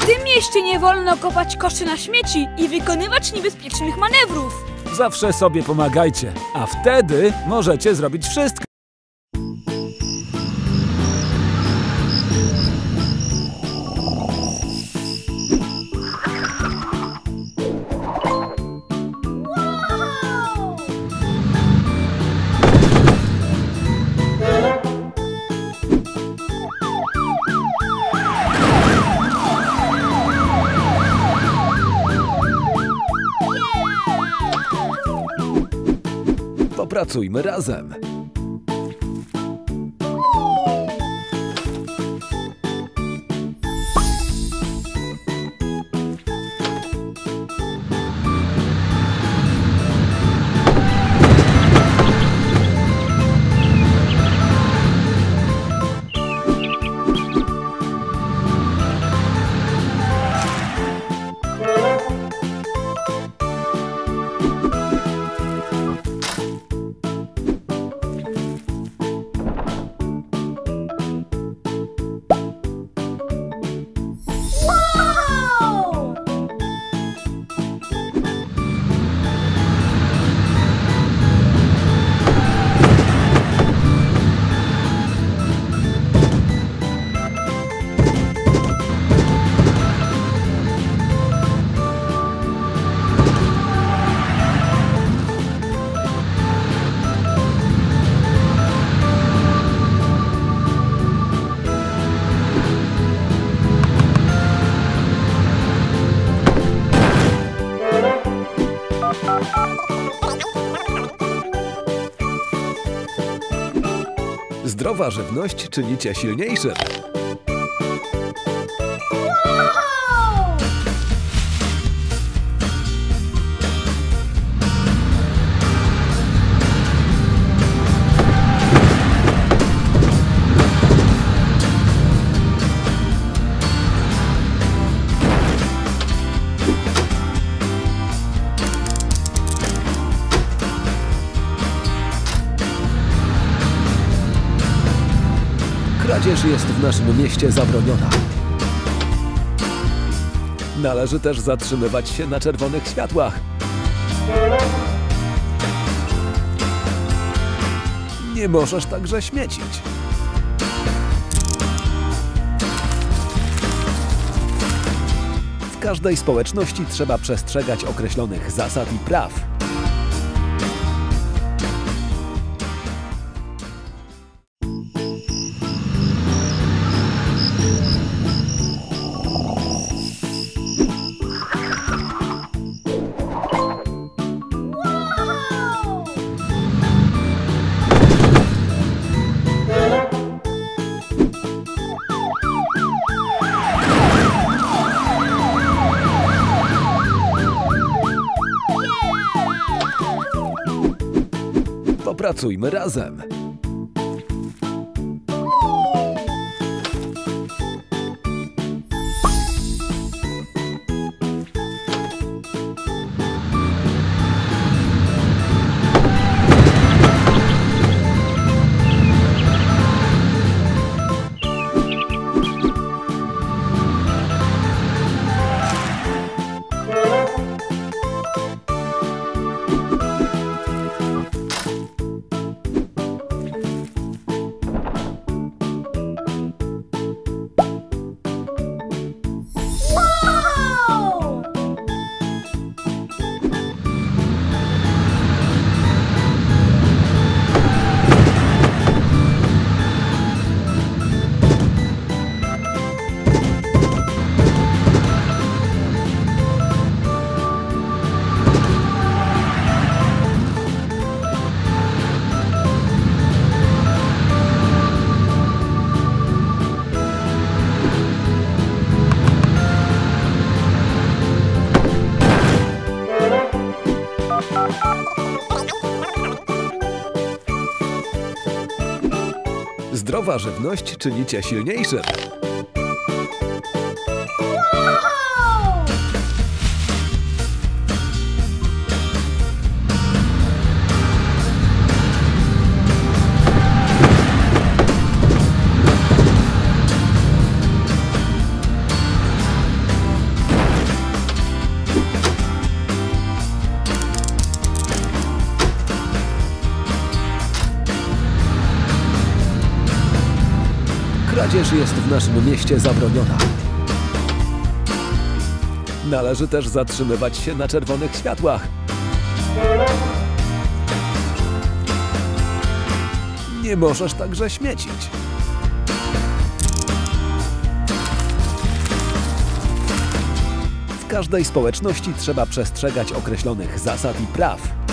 tym mieście nie wolno kopać koszy na śmieci i wykonywać niebezpiecznych manewrów. Zawsze sobie pomagajcie, a wtedy możecie zrobić wszystko. Popracujmy razem. Zdrowa żywność czyni cię silniejszym. Kradzież jest w naszym mieście zabroniona. Należy też zatrzymywać się na czerwonych światłach. Nie możesz także śmiecić. W każdej społeczności trzeba przestrzegać określonych zasad i praw. Popracujmy razem. Zdrowa żywność czyni cię silniejszym. Kradzież jest w naszym mieście zabroniona. Należy też zatrzymywać się na czerwonych światłach. Nie możesz także śmiecić. W każdej społeczności trzeba przestrzegać określonych zasad i praw.